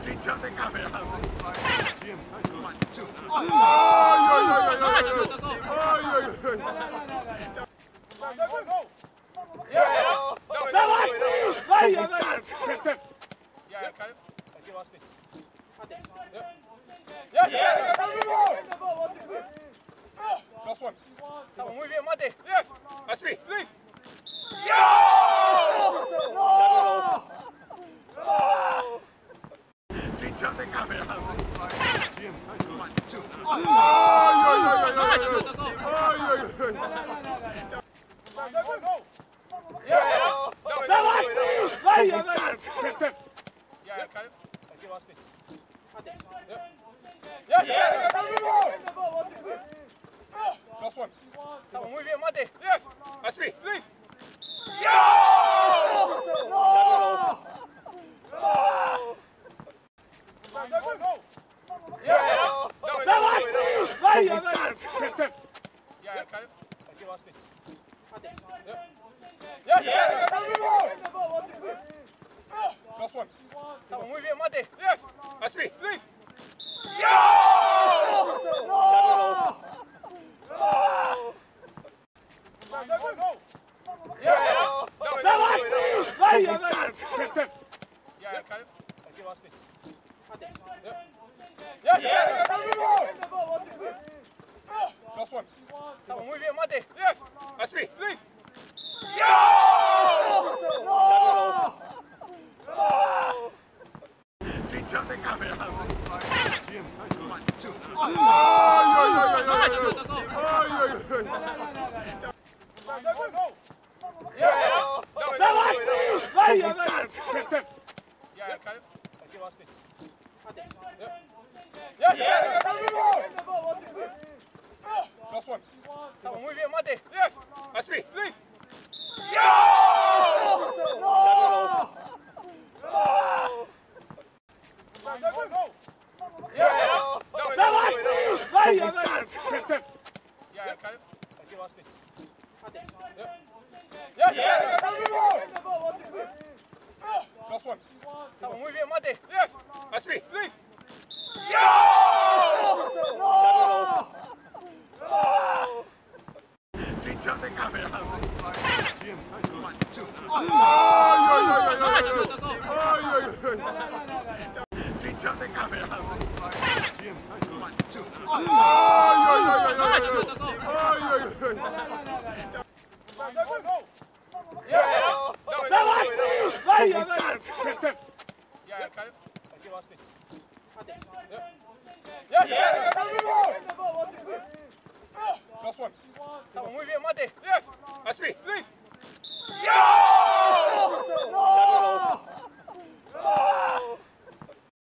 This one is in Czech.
de cámara. Last one. Estamos muy bien, Mate. Yes. That's me. Please. Ficha de cámara. Last one. Estamos muy bien, Mate. Yes. That's me. Please. Last one. Estamos muy bien, Mate. Yes. That's me. Please. Last one. Estamos muy bien, Mate. Yes. That's me. Please. Ficha de cámara. Last one. Estamos muy bien, Mate. Yes. That's me. Please. Last one. Estamos muy bien, Mate. Yes. That's me. Please. Ficha de cámara. Ficha de cámara. Yes.